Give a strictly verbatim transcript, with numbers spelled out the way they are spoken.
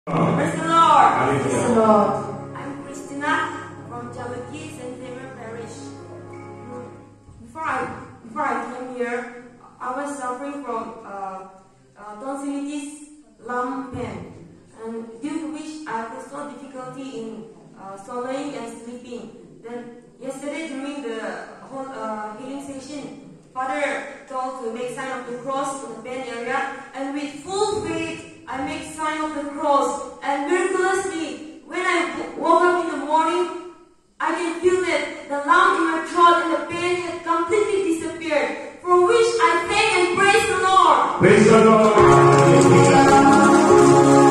Praise the Lord. Praise the Lord. I'm Christina from Jalukie, Saint Xavier Parish. Before I before I came here, I was suffering from uh, uh, tonsillitis, lung pain, and due to which I faced no difficulty in uh, swallowing and sleeping. Then yesterday during the whole uh, healing session, Father told to make sign of the cross in the pain area, and with full faith I make sign of the cross, and miraculously when I woke up